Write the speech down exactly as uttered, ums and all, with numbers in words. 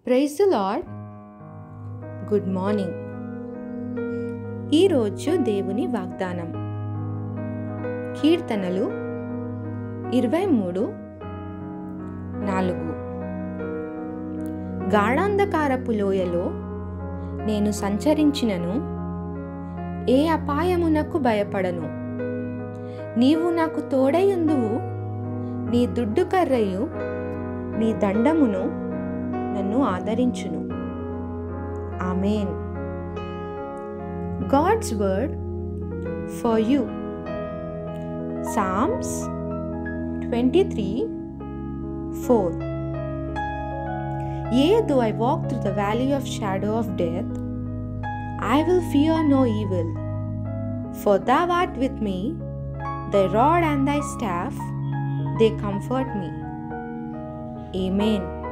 Praise the Lord. Good morning. ఈరోజు దేవుని వాగ్దానం. కీర్తనలు ఇరవై మూడు నాలుగు. గాఢాంధకారపు లోయలో నేను సంచరించినను ఏ అపాయమునకు భయపడను. నీవు నాకు తోడయుందువు, నీ దుడ్డు కర్రయు నీ దండమును నన్ను ఆదరించును. ఆమేన్. God's word for you. Psalms twenty-three four. Yea, though I walk through the valley of shadow of death, I will fear no evil, for thou art with me, thy rod and thy staff, they comfort me. Amen.